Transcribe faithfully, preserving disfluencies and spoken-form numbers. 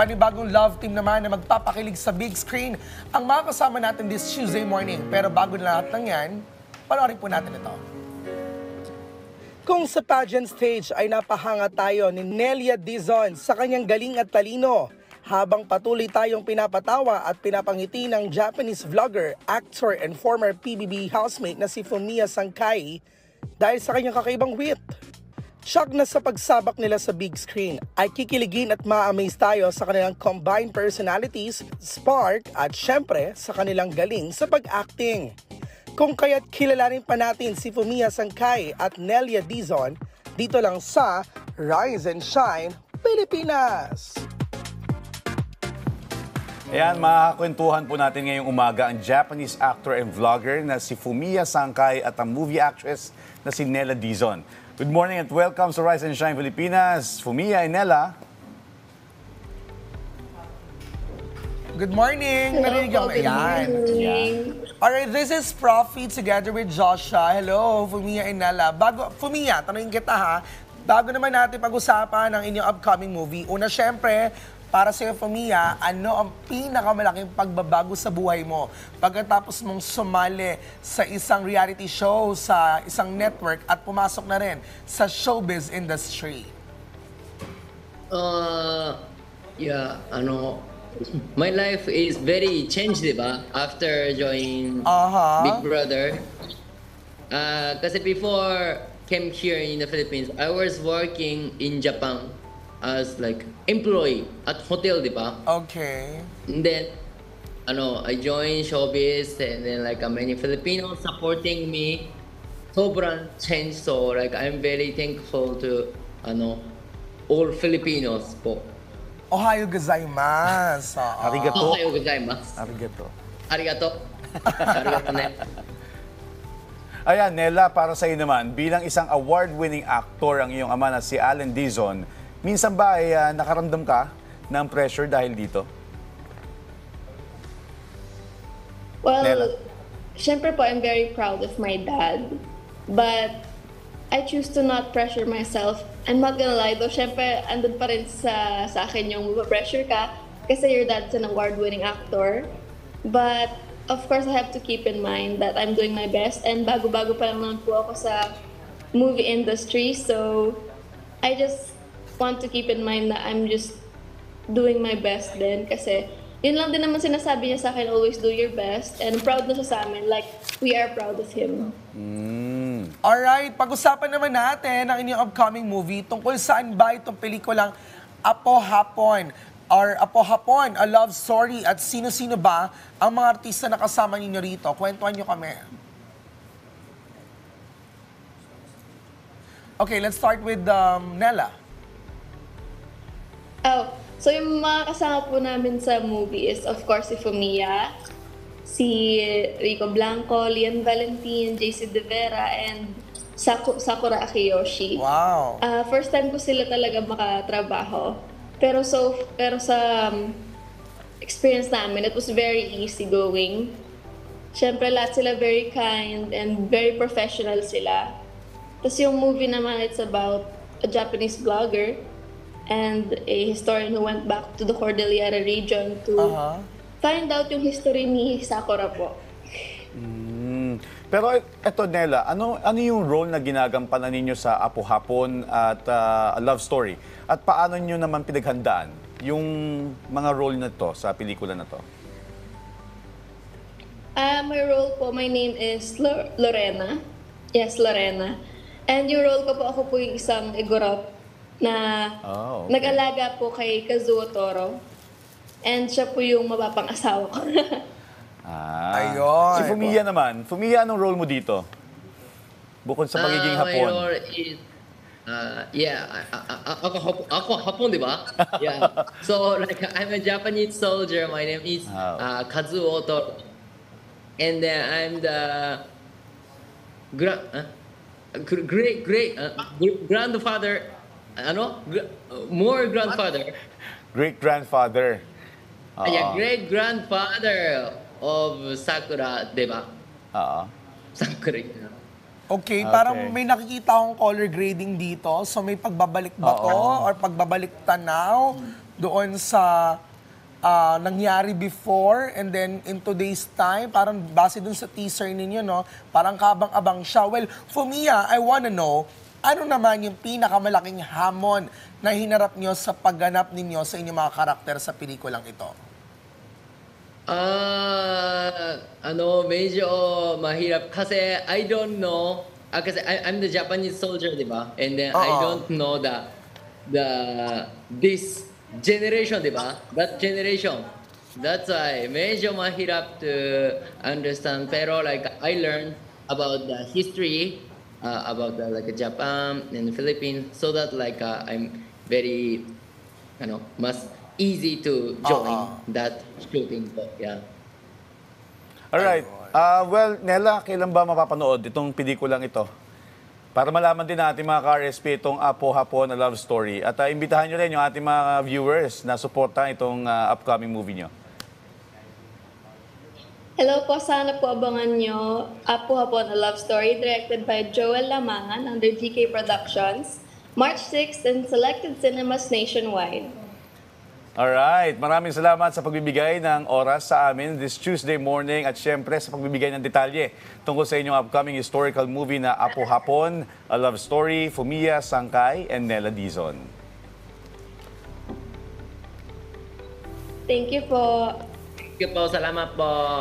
panibagong love team naman na magpapakilig sa big screen ang mga kasama natin this Tuesday morning. Pero bago na lahat ng yan, panoorin po natin ito. Kung sa pageant stage ay napahanga tayo ni Nelia Dizon sa kanyang galing at talino, habang patuloy tayong pinapatawa at pinapangiti ng Japanese vlogger, actor and former P B B housemate na si Fumiya Sankei dahil sa kanyang kakaibang wit. Shock na sa pagsabak nila sa big screen ay kikiligin at ma-amaze tayo sa kanilang combined personalities, spark at syempre sa kanilang galing sa pag-acting. Kung kaya't kilalanin pa natin si Fumiya Sankei at Nelia Dizon dito lang sa Rise and Shine, Pilipinas! Ayan, makakakwentuhan po natin ngayong umaga ang Japanese actor and vlogger na si Fumiya Sankei at ang movie actress na si Nelia Dizon. Good morning and welcome sa Rise and Shine Pilipinas, Fumiya and Nella. Good morning! Hello, Narinig ako. good Ayan. morning. Alright, this is Profi together with Joshua. Hello, Fumiya and Nella. Bago, Fumiya, tanongin kita ha. Bago naman natin pag-usapan ang inyong upcoming movie. Una, syempre, para sa iyo, Fumiya, ano ang pinakamalaking pagbabago sa buhay mo pagkatapos mong sumali sa isang reality show sa isang network at pumasok na rin sa showbiz industry? Uh, yeah, ano, my life is very changed, di ba? After joining Aha. Big Brother. Uh, kasi before came here in the Philippines, I was working in Japan as like employee at hotel, di ba? Okay. And then, ano, I joined showbiz and then like uh, many Filipinos supporting me. Sobrang change, so like I'm very thankful to ano all Filipinos po. Ohayo gozaimasu. Oo. Arigato. Ohayo gozaimasu. Arigato. Arigato. Arigato ne. Ayan, Nella, para sa iyo naman, bilang isang award-winning actor ang iyong ama na si Allen Dizon, minsan ba ay uh, nakaramdam ka ng pressure dahil dito? Well, Nella. syempre po, I'm very proud of my dad. But I choose to not pressure myself. I'm not gonna lie, though, syempre, andun pa rin sa, sa akin yung pressure ka kasi your dad's an award-winning actor. But, of course, I have to keep in mind that I'm doing my best. And bago-bago pa lang naman po ako sa movie industry. So, I just want to keep in mind that I'm just doing my best din kasi yun lang din naman sinasabi niya sa akin, always do your best, and proud na siya sa amin, like we are proud of him. Mm. Alright, pag-usapan naman natin ang inyong upcoming movie tungkol saan ba itong pelikulang Apo Hapon or Apo Hapon, A Love Story, at sino-sino ba ang mga artista na kasama ninyo rito? Kwentuhan nyo kami. Okay, let's start with um, Nella. Oh, so yung mga kasama po namin sa movie is of course si Fumiya, si Rico Blanco, Lian Valentin, J C De Vera, and Saku Sakura Akiyoshi. Wow. Uh, first time ko sila talaga makatrabaho. Pero so pero sa um, experience namin, it was very easy going. Siyempre lahat sila very kind and very professional sila. Tapos yung movie naman, it's about a Japanese blogger and a historian who went back to the Cordillera region to Uh-huh. find out yung history ni Sakura po. Mm. Pero eto, Nella, ano, ano yung role na ginagampanan ninyo sa Apo Hapon at uh, A Love Story? At paano nyo naman pinaghandaan yung mga role na to sa pelikula na to? Uh, my role po, my name is Lor- Lorena. Yes, Lorena. And yung role ko po, ako po yung isang igorot na Oh, okay. nag-alaga po kay Kazuo Toro. And siya po yung mababang asawa ko. Ah. Ayun. Si Fumiya naman. Fumiya, anong role mo dito? Bukod sa pagiging Uh, Hapon. My role is, uh, yeah, a- a- a- ako, Hap- ako Hapon, di ba? Yeah. So, like, I'm a Japanese soldier. My name is Oh. uh, Kazuo Toro. And then I'm the gra- uh, gr- great, great, uh, gr- grandfather, ano? Gr- uh, more grandfather. Great-grandfather. Uh, yeah, great grandfather of Sakura, di ba? Oo. Sakura. Okay, Okay. parang may nakikita akong color grading dito. So may pagbabalik ba to? Oo. Or pagbabalik tanaw? doon sa ah, nangyari before and then in today's time, parang base dun sa teaser ninyo, no? Parang kabang-abang siya. Well, for me, ah, I wanna know, ano naman yung pinakamalaking hamon na hinarap nyo sa pagganap ninyo sa inyong mga karakter sa pelikulang ito? Ah, ano, medyo mahirap kasi I don't know. Ah, kasi I, I'm the Japanese soldier, di ba? And then I Oo. don't know the the this generation, di ba? That generation. That's why medyo mahirap to understand. Pero like I learned about the history, uh, about the like Japan and Philippines, so that like uh, I'm very, you know, mas easy to join Oo. that shooting. But yeah. Alright. Ah, well, Nela, kailan ba mapapanood itong pelikulang ito? Para malaman din natin mga ka-R S P itong Apo Hapon na love story. At ah, imbitahan nyo rin yung ating mga viewers na suportahan itong ah, upcoming movie nyo. Hello po, sana po abangan nyo Apo Hapon, A Love Story, directed by Joel Lamangan under G K Productions, March sixth in selected cinemas nationwide. Alright, maraming salamat sa pagbibigay ng oras sa amin this Tuesday morning at syempre sa pagbibigay ng detalye tungkol sa inyong upcoming historical movie na Apo Hapon, A Love Story, Fumiya Sangkay, and Nela Dizon. Thank you po. Thank you po. Salamat po.